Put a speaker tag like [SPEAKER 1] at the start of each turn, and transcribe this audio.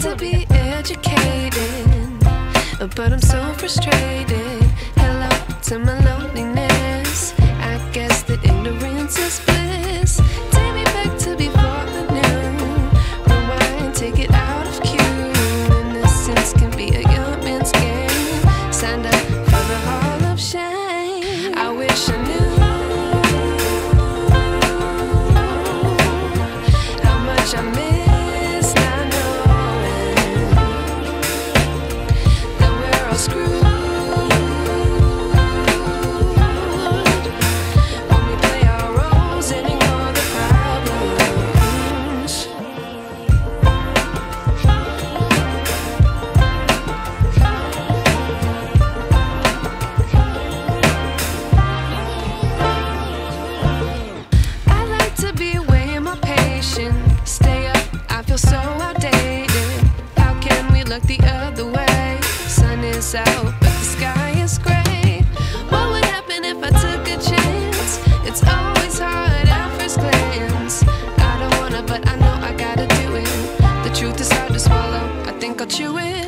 [SPEAKER 1] to be educated, but I'm so frustrated. Hello to my loneliness. I guess that ignorance is bliss. Take me back to before I knew. Rewind, take it out of cue. Innocence can be a young man's game. Signed up for the hall of shame. I wish I knew how much I miss not knowing that we're all screwed. Stay up, I feel so outdated. How can we look the other way? Sun is out, but the sky is gray. What would happen if I took a chance? It's always hard at first glance. I don't wanna, but I know I gotta do it. The truth is hard to swallow, I think I'll chew it.